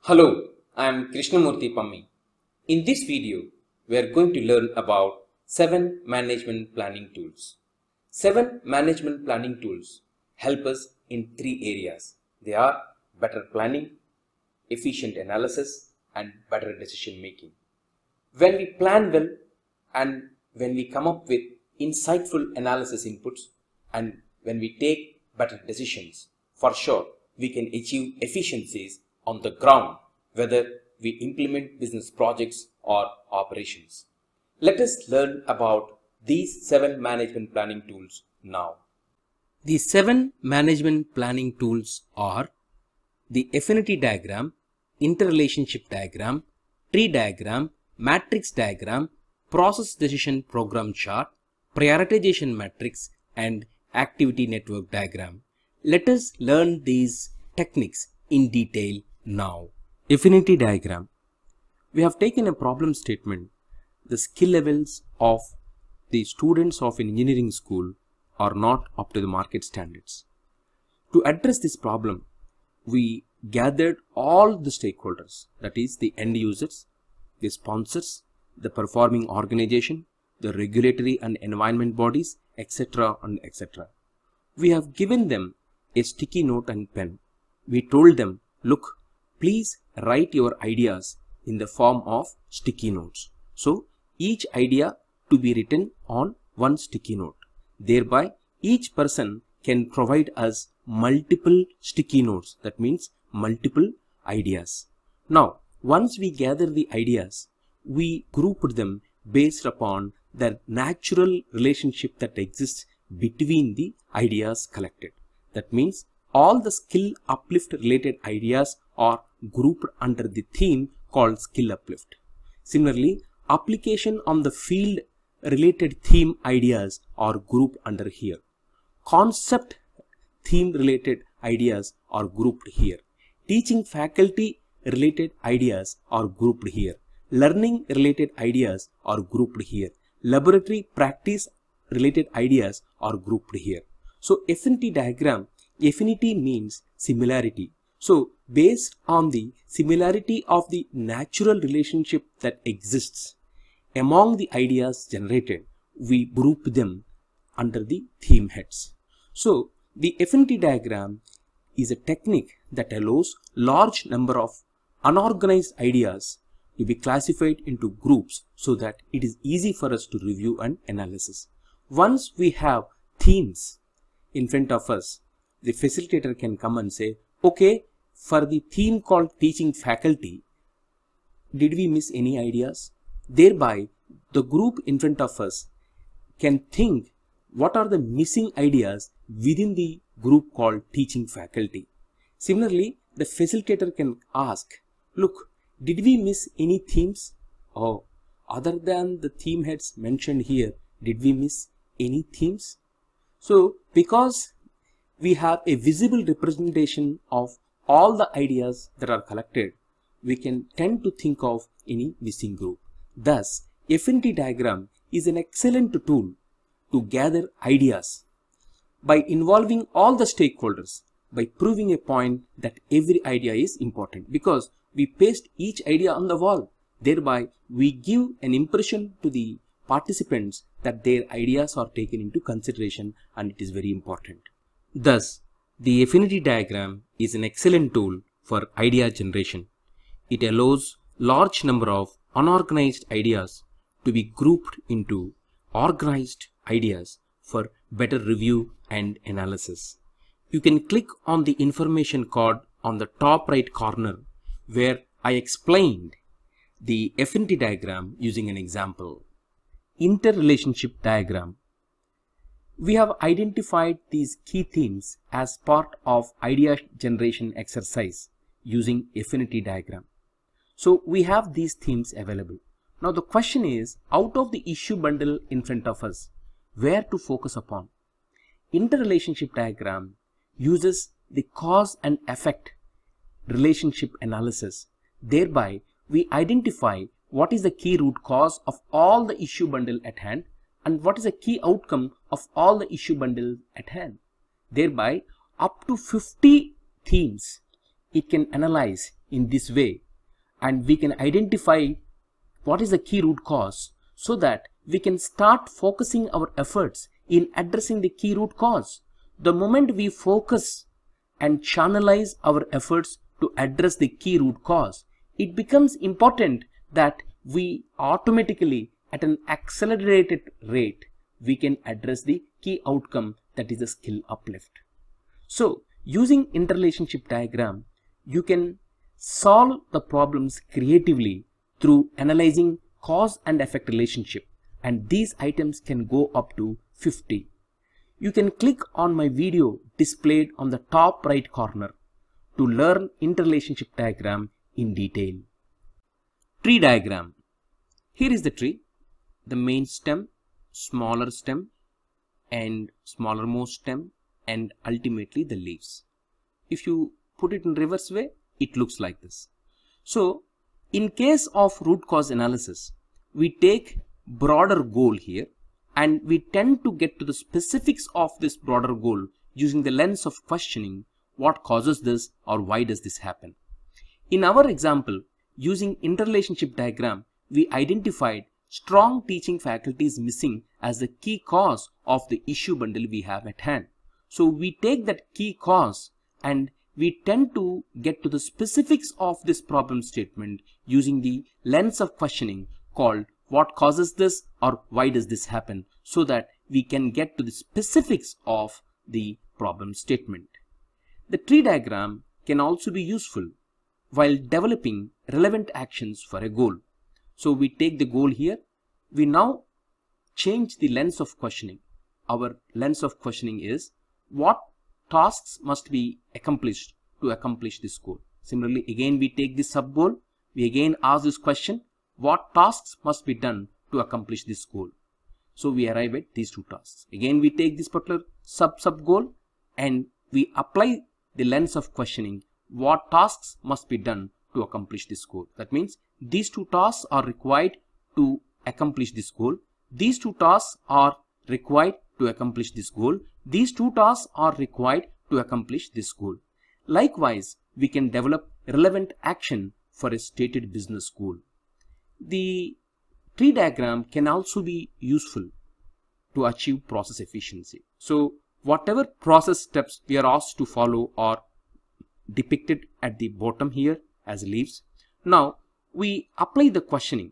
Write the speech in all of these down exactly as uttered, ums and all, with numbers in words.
Hello, I am Krishnamurthy Pammi. In this video, we are going to learn about seven management planning tools. Seven management planning tools help us in three areas. They are better planning, efficient analysis, and better decision making. When we plan well and when we come up with insightful analysis inputs and when we take better decisions, for sure we can achieve efficiencies on the ground, whether we implement business projects or operations. Let us learn about these seven management planning tools now. The seven management planning tools are the Affinity Diagram, Interrelationship Diagram, Tree Diagram, Matrix Diagram, Process Decision Program Chart, Prioritization Matrix, and Activity Network Diagram. Let us learn these techniques in detail now. Affinity Diagram. We have taken a problem statement. The skill levels of the students of an engineering school are not up to the market standards. To address this problem, we gathered all the stakeholders, that is the end users, the sponsors, the performing organization, the regulatory and environment bodies, et cetera and et cetera. We have given them a sticky note and pen. We told them, look, please write your ideas in the form of sticky notes. So each idea to be written on one sticky note. Thereby each person can provide us multiple sticky notes. That means multiple ideas. Now once we gather the ideas, we grouped them based upon the natural relationship that exists between the ideas collected. That means all the skill uplift related ideas are grouped under the theme called skill uplift. Similarly, application on the field related theme ideas are grouped under here. Concept theme related ideas are grouped here. Teaching faculty related ideas are grouped here. Learning related ideas are grouped here. Laboratory practice related ideas are grouped here. So affinity diagram, affinity means similarity. So based on the similarity of the natural relationship that exists among the ideas generated, we group them under the theme heads. So the affinity diagram is a technique that allows large number of unorganized ideas to be classified into groups so that it is easy for us to review and analysis. Once we have themes in front of us, the facilitator can come and say, okay, for the theme called teaching faculty, did we miss any ideas? Thereby, the group in front of us can think what are the missing ideas within the group called teaching faculty. Similarly, the facilitator can ask, look, did we miss any themes? Oh, other than the theme heads mentioned here, did we miss any themes? So, because we have a visible representation of all the ideas that are collected, we can tend to think of any missing group. Thus, affinity diagram is an excellent tool to gather ideas by involving all the stakeholders, by proving a point that every idea is important, because we paste each idea on the wall. Thereby, we give an impression to the participants that their ideas are taken into consideration and it is very important. Thus, the affinity diagram is an excellent tool for idea generation. It allows large number of unorganized ideas to be grouped into organized ideas for better review and analysis. You can click on the information card on the top right corner where I explained the affinity diagram using an example. Interrelationship diagram. We have identified these key themes as part of idea generation exercise using affinity diagram. So we have these themes available. Now the question is, out of the issue bundle in front of us, where to focus upon? Interrelationship diagram uses the cause and effect relationship analysis. Thereby, we identify what is the key root cause of all the issue bundle at hand and what is the key outcome of all the issue bundle at hand. Thereby, up to fifty themes it can analyze in this way, and we can identify what is the key root cause so that we can start focusing our efforts in addressing the key root cause. The moment we focus and channelize our efforts to address the key root cause, it becomes important that we automatically, at an accelerated rate, we can address the key outcome, that is the skill uplift. So using interrelationship diagram, you can solve the problems creatively through analyzing cause and effect relationship, and these items can go up to fifty. You can click on my video displayed on the top right corner to learn interrelationship diagram in detail. Tree diagram. Here is the tree, the main stem, smaller stem, and smallermost stem, and ultimately the leaves. If you put it in reverse way, it looks like this. So in case of root cause analysis, we take broader goal here, and we tend to get to the specifics of this broader goal using the lens of questioning what causes this or why does this happen. In our example, using interrelationship diagram, we identified strong teaching faculties missing as the key cause of the issue bundle we have at hand. So we take that key cause and we tend to get to the specifics of this problem statement using the lens of questioning called what causes this or why does this happen, so that we can get to the specifics of the problem statement. The tree diagram can also be useful while developing relevant actions for a goal. So we take the goal here, we now change the lens of questioning. Our lens of questioning is what tasks must be accomplished to accomplish this goal. Similarly, again we take this sub goal, we again ask this question, what tasks must be done to accomplish this goal. So we arrive at these two tasks. Again we take this particular sub sub goal and we apply the lens of questioning, what tasks must be done to accomplish this goal. That means these two tasks are required to accomplish this goal. These two tasks are required to accomplish this goal. These two tasks are required to accomplish this goal. Likewise, we can develop relevant action for a stated business goal. The tree diagram can also be useful to achieve process efficiency. So whatever process steps we are asked to follow are depicted at the bottom here as leaves. Now we apply the questioning.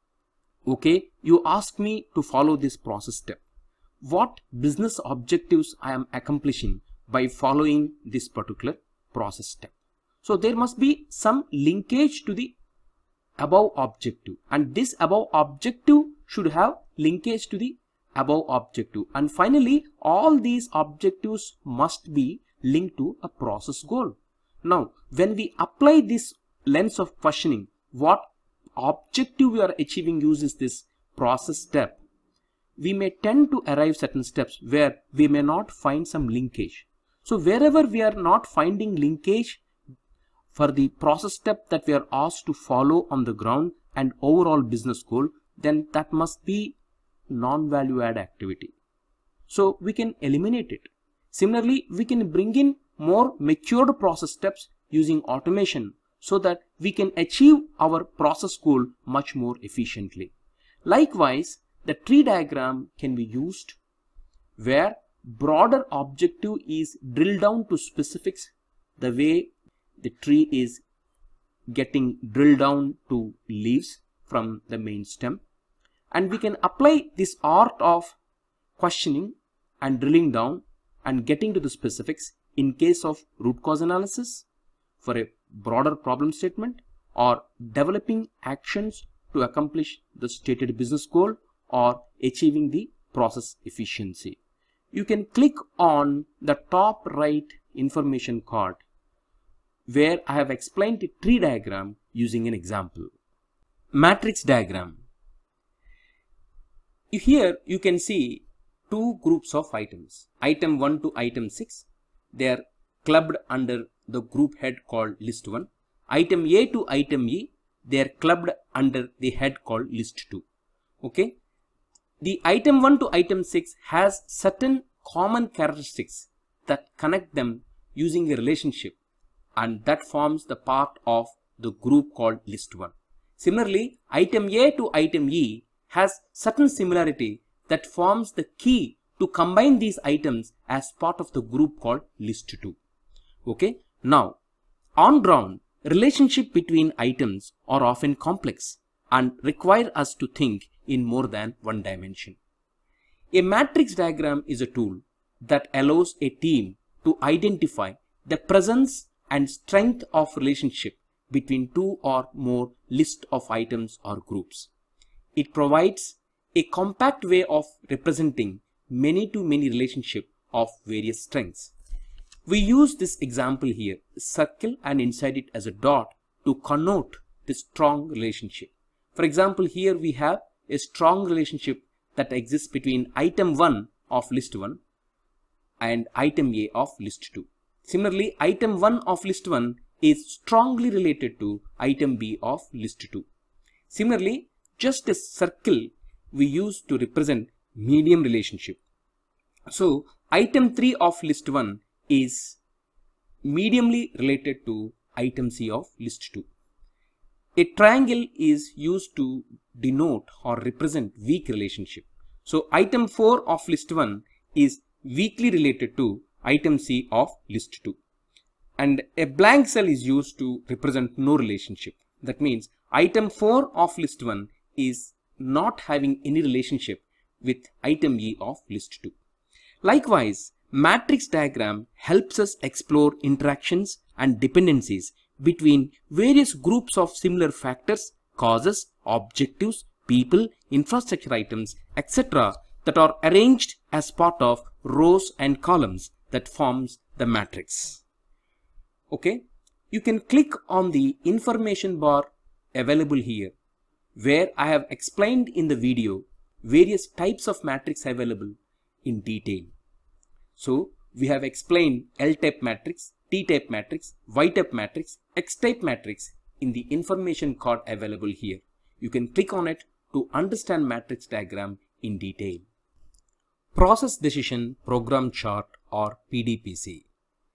Okay, you ask me to follow this process step. What business objectives I am accomplishing by following this particular process step? So there must be some linkage to the above objective, and this above objective should have linkage to the above objective, and finally all these objectives must be linked to a process goal. Now when we apply this lens of questioning, what objective we are achieving uses this process step, we may tend to arrive certain steps where we may not find some linkage. So wherever we are not finding linkage for the process step that we are asked to follow on the ground and overall business goal, then that must be non-value add activity. So we can eliminate it. Similarly, we can bring in more matured process steps using automation so that we can achieve our process goal much more efficiently. Likewise, the tree diagram can be used where broader objective is drilled down to specifics, the way the tree is getting drilled down to leaves from the main stem, and we can apply this art of questioning and drilling down and getting to the specifics in case of root cause analysis for a broader problem statement, or developing actions to accomplish the stated business goal, or achieving the process efficiency. You can click on the top right information card where I have explained the tree diagram using an example. Matrix diagram. Here you can see two groups of items. Item one to item six. They are clubbed under the group head called list one. Item A to item E, they are clubbed under the head called list two. Okay. The item one to item six has certain common characteristics that connect them using a relationship, and that forms the part of the group called list one. Similarly, item A to item E has certain similarity that forms the key to combine these items as part of the group called list two. Okay. Now, on ground, relationship between items are often complex and require us to think in more than one dimension. A matrix diagram is a tool that allows a team to identify the presence and strength of relationship between two or more list of items or groups. It provides a compact way of representing many-to-many relationship of various strengths. We use this example here, circle and inside it as a dot to connote the strong relationship. For example, here we have a strong relationship that exists between item one of list one and item A of list two. Similarly, item one of list one is strongly related to item B of list two. Similarly, just a circle we use to represent medium relationship. So, item three of list one is mediumly related to item C of list two. A triangle is used to denote or represent weak relationship. So, item four of list one is weakly related to item C of list two. And a blank cell is used to represent no relationship. That means item four of list one is not having any relationship with item E of list two. Likewise, matrix diagram helps us explore interactions and dependencies between various groups of similar factors, causes, objectives, people, infrastructure items, et cetera that are arranged as part of rows and columns that forms the matrix. Okay, you can click on the information bar available here where I have explained in the video various types of matrix available in detail. So we have explained L-type matrix, T-type matrix, Y-type matrix, X-type matrix in the information card available here. You can click on it to understand matrix diagram in detail. Process Decision Program Chart or P D P C.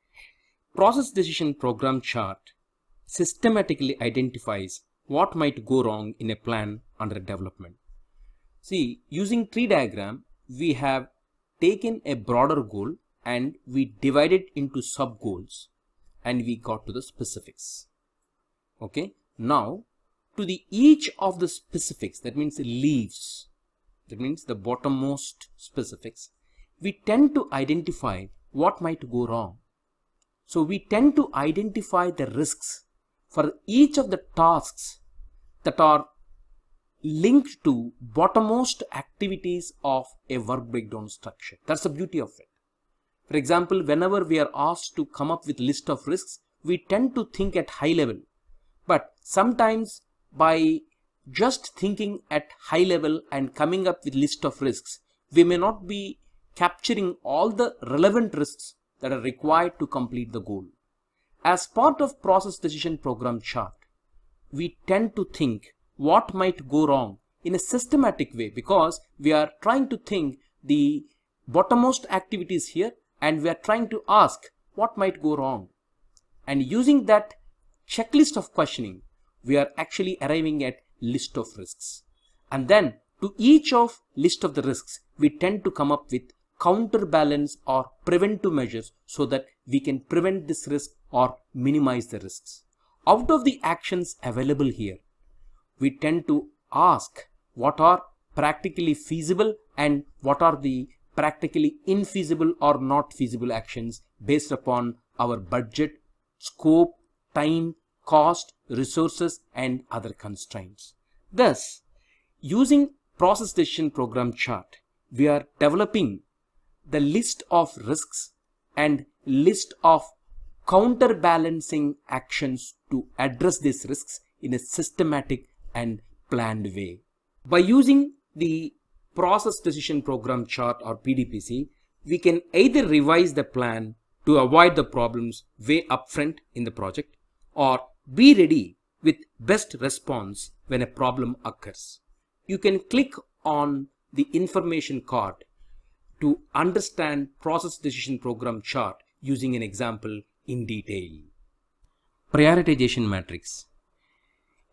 Process Decision Program Chart systematically identifies what might go wrong in a plan under development. See, using tree diagram, we have taken a broader goal and we divided into sub goals and we got to the specifics. Okay, now to the each of the specifics, that means the leaves, that means the bottommost specifics, we tend to identify what might go wrong. So we tend to identify the risks for each of the tasks that are linked to bottommost activities of a work breakdown structure. That's the beauty of it. For example, whenever we are asked to come up with list of risks, we tend to think at high level. But sometimes by just thinking at high level and coming up with list of risks, we may not be capturing all the relevant risks that are required to complete the goal. As part of Process Decision Program Chart, we tend to think what might go wrong in a systematic way because we are trying to think the bottommost activities here and we are trying to ask what might go wrong. And using that checklist of questioning, we are actually arriving at list of risks. And then to each of list of the risks, we tend to come up with counterbalance or preventive measures so that we can prevent this risk or minimize the risks. Out of the actions available here, we tend to ask what are practically feasible and what are the practically infeasible or not feasible actions based upon our budget, scope, time, cost, resources, and other constraints. Thus, using Process Decision Program Chart, we are developing the list of risks and list of counterbalancing actions to address these risks in a systematic and planned way. By using the Process Decision Program Chart or P D P C, we can either revise the plan to avoid the problems way upfront in the project or be ready with best response when a problem occurs. You can click on the information card to understand Process Decision Program Chart using an example in detail. Prioritization Matrix.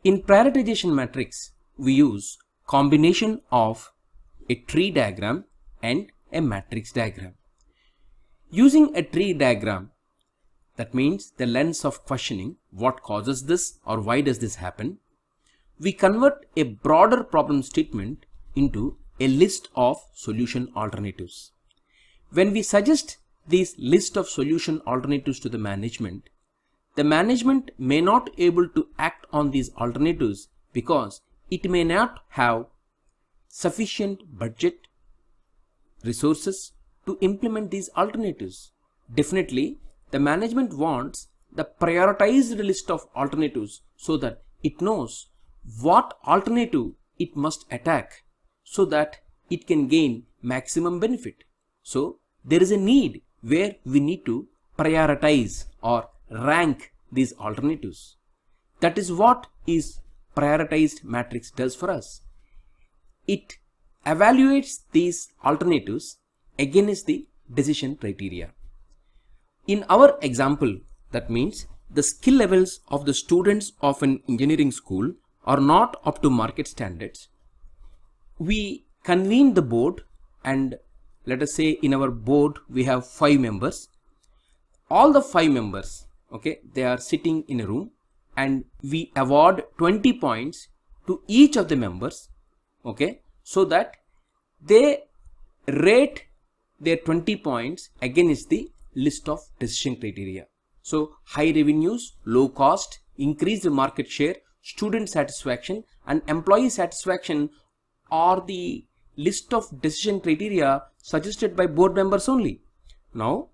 In prioritization matrix, we use combination of a tree diagram and a matrix diagram. Using a tree diagram, that means the lens of questioning what causes this or why does this happen, we convert a broader problem statement into a list of solution alternatives. When we suggest this list of solution alternatives to the management, the management may not able to act on these alternatives because it may not have sufficient budget, resources to implement these alternatives. Definitely, the management wants the prioritized list of alternatives so that it knows what alternative it must attack so that it can gain maximum benefit. So there is a need where we need to prioritize or rank these alternatives. That is what is prioritized matrix does for us. It evaluates these alternatives against the decision criteria. In our example, that means the skill levels of the students of an engineering school are not up to market standards. We convene the board, and let us say in our board we have five members. All the five members, okay, they are sitting in a room, and we award twenty points to each of the members, okay, so that they rate their twenty points against the list of decision criteria. So high revenues, low cost, increased market share, student satisfaction and employee satisfaction are the list of decision criteria suggested by board members only. Now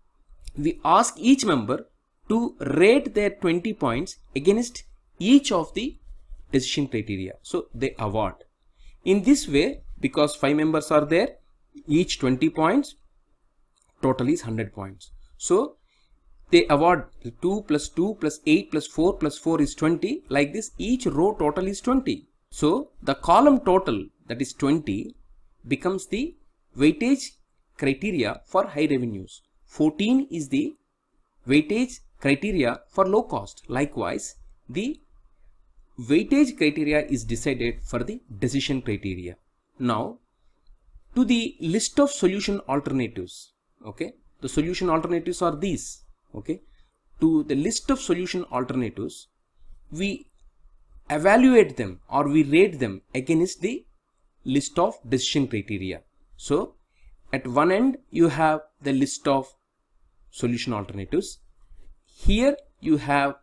we ask each member to rate their twenty points against each of the decision criteria. So they award. In this way, because five members are there, each twenty points, total is one hundred points. So they award two plus two plus eight plus four plus four is twenty. Like this, each row total is twenty. So the column total, that is twenty, becomes the weightage criteria for high revenues. fourteen is the weightage criteria for low cost. Likewise, the weightage criteria is decided for the decision criteria. Now to the list of solution alternatives, okay, the solution alternatives are these, okay. To the list of solution alternatives, we evaluate them or we rate them against the list of decision criteria. So at one end you have the list of solution alternatives. Here you have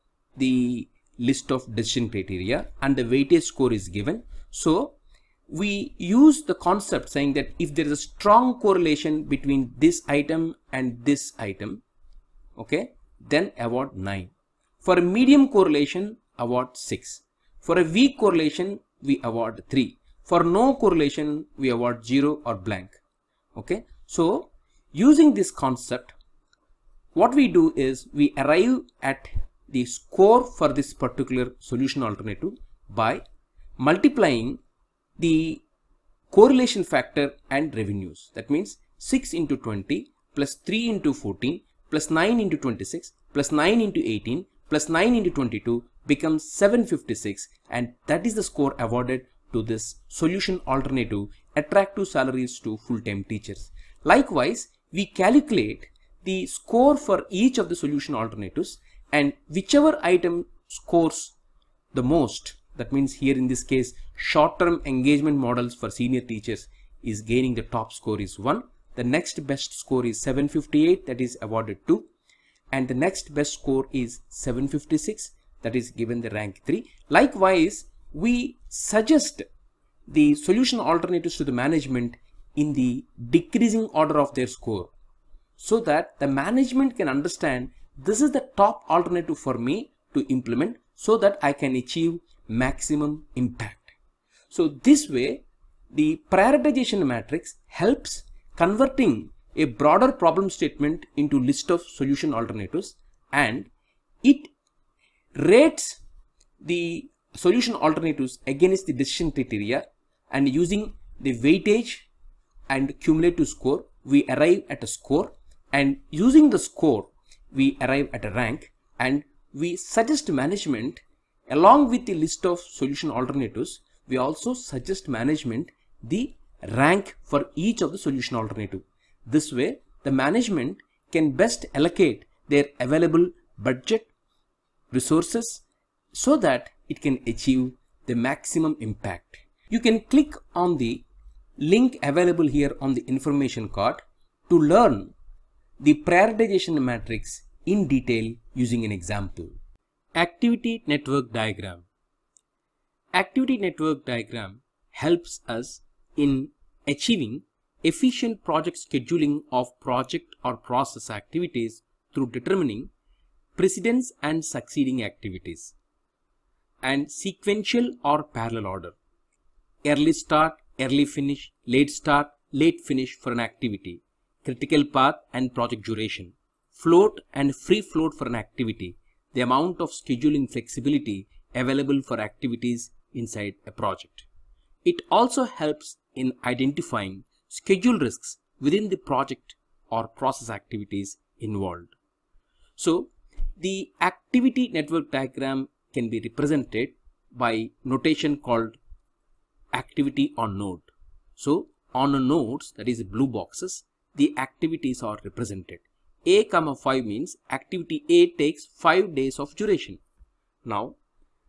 the list of decision criteria and the weightage score is given. So we use the concept saying that if there is a strong correlation between this item and this item, okay, then award nine. For a medium correlation, award six. For a weak correlation, we award three. For no correlation, we award zero or blank. Okay, so using this concept, what we do is we arrive at the score for this particular solution alternative by multiplying the correlation factor and revenues. That means six into twenty plus three into fourteen plus nine into twenty-six plus nine into eighteen plus nine into twenty-two becomes seven hundred fifty-six, and that is the score awarded to this solution alternative, attractive salaries to full-time teachers. Likewise, we calculate the score for each of the solution alternatives, and whichever item scores the most, that means here in this case short-term engagement models for senior teachers is gaining the top score is one. The next best score is seven hundred fifty-eight, that is awarded two, and the next best score is seven hundred fifty-six, that is given the rank three. Likewise, we suggest the solution alternatives to the management in the decreasing order of their score, so that the management can understand this is the top alternative for me to implement so that I can achieve maximum impact. So this way, the prioritization matrix helps converting a broader problem statement into list of solution alternatives, and it rates the solution alternatives against the decision criteria, and using the weightage and cumulative score we arrive at a score, and using the score we arrive at a rank, and we suggest management Along with the list of solution alternatives, we also suggest management the rank for each of the solution alternative. This way, the management can best allocate their available budget, resources, so that it can achieve the maximum impact. You can click on the link available here on the information card to learn the prioritization matrix in detail using an example. Activity network diagram. Activity network diagram helps us in achieving efficient project scheduling of project or process activities through determining precedence and succeeding activities and sequential or parallel order. Early start, early finish, late start, late finish for an activity, critical path and project duration, float and free float for an activity, the amount of scheduling flexibility available for activities inside a project. It also helps in identifying schedule risks within the project or process activities involved. So, the activity network diagram can be represented by notation called activity on node. So, on a nodes, that is blue boxes, the activities are represented. A comma five means activity A takes five days of duration. Now,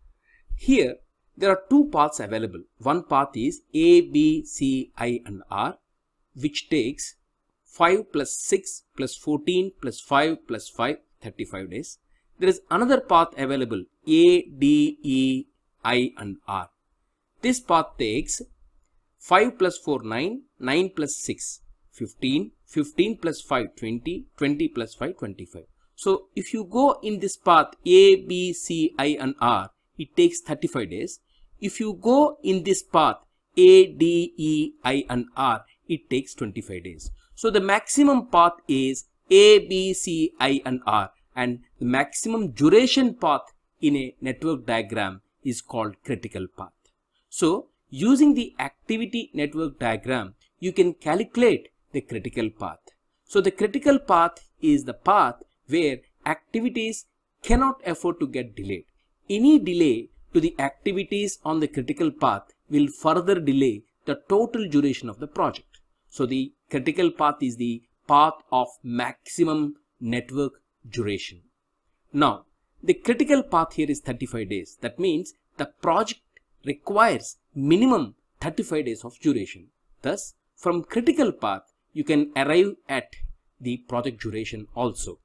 here there are two paths available. One path is A, B, C, I and R, which takes five plus six plus fourteen plus five plus five, thirty-five days. There is another path available A, D, E, I and R. This path takes five plus four, nine, nine plus six, fifteen, fifteen plus five, twenty, twenty plus five, twenty-five. So if you go in this path A, B, C, I and R, it takes thirty-five days. If you go in this path A, D, E, I and R, it takes twenty-five days. So the maximum path is A, B, C, I and R, and the maximum duration path in a network diagram is called critical path. So using the activity network diagram, you can calculate the critical path. So the critical path is the path where activities cannot afford to get delayed. Any delay to the activities on the critical path will further delay the total duration of the project. So the critical path is the path of maximum network duration. Now, the critical path here is thirty-five days. That means the project requires minimum thirty-five days of duration. Thus, from critical path, you can arrive at the project duration also.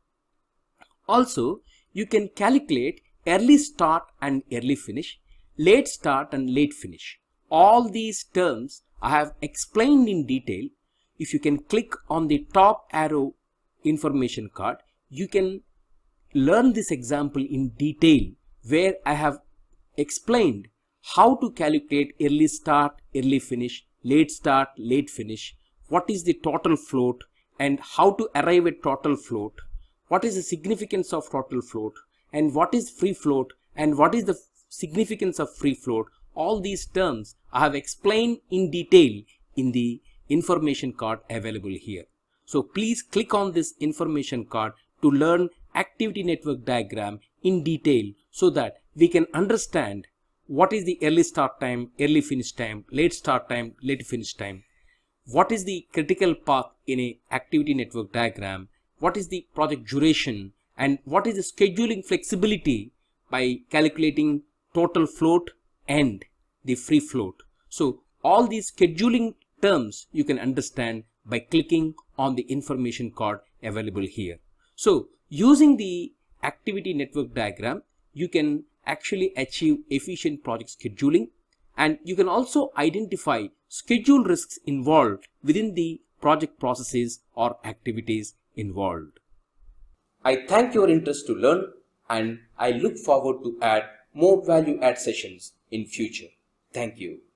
Also, you can calculate early start and early finish, late start and late finish. All these terms I have explained in detail. If you can click on the top arrow information card, you can learn this example in detail where I have explained how to calculate early start, early finish, late start, late finish, what is the total float and how to arrive at total float, what is the significance of total float and what is free float and what is the significance of free float. All these terms I have explained in detail in the information card available here. So please click on this information card to learn activity network diagram in detail so that we can understand what is the early start time, early finish time, late start time, late finish time, what is the critical path in a activity network diagram, what is the project duration, and what is the scheduling flexibility by calculating total float and the free float. So all these scheduling terms you can understand by clicking on the information card available here. So using the activity network diagram, you can actually achieve efficient project scheduling, and you can also identify schedule risks involved within the project processes or activities involved. I thank your interest to learn, and I look forward to add more value add sessions in future. Thank you.